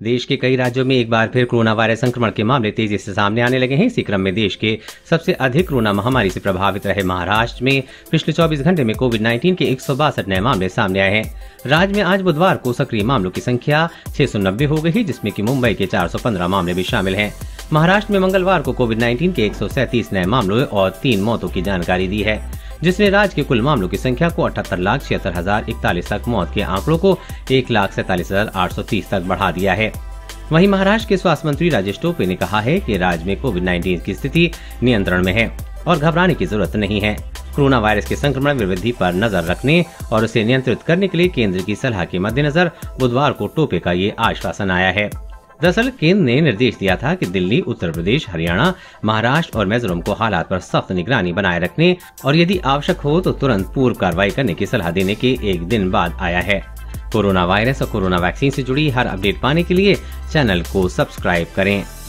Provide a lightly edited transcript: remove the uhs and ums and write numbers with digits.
देश के कई राज्यों में एक बार फिर कोरोना वायरस संक्रमण के मामले तेजी से सामने आने लगे हैं। इसी क्रम में देश के सबसे अधिक कोरोना महामारी से प्रभावित रहे महाराष्ट्र में पिछले 24 घंटे में कोविड-19 के 162 नए मामले सामने आए हैं। राज्य में आज बुधवार को सक्रिय मामलों की संख्या 690 हो गई है, जिसमें कि मुंबई के 415 मामले भी शामिल हैं। महाराष्ट्र में मंगलवार को कोविड-19 के 137 नए मामलों और 3 मौतों की जानकारी दी है, जिसने राज्य के कुल मामलों की संख्या को 78,76,041 तक, मौत के आंकड़ों को 1,47,830 तक बढ़ा दिया है। वहीं महाराष्ट्र के स्वास्थ्य मंत्री राजेश टोपे ने कहा है कि राज्य में कोविड-19 की स्थिति नियंत्रण में है और घबराने की जरूरत नहीं है। कोरोना वायरस के संक्रमण में वृद्धि पर नजर रखने और उसे नियंत्रित करने के लिए केंद्र की सलाह के मद्देनजर बुधवार को टोपे का ये आश्वासन आया है। दरअसल केंद्र ने निर्देश दिया था कि दिल्ली, उत्तर प्रदेश, हरियाणा, महाराष्ट्र और मिजोरम को हालात पर सख्त निगरानी बनाए रखने और यदि आवश्यक हो तो तुरंत पूर्व कार्रवाई करने की सलाह देने के एक दिन बाद आया है। कोरोना वायरस और कोरोना वैक्सीन से जुड़ी हर अपडेट पाने के लिए चैनल को सब्सक्राइब करें।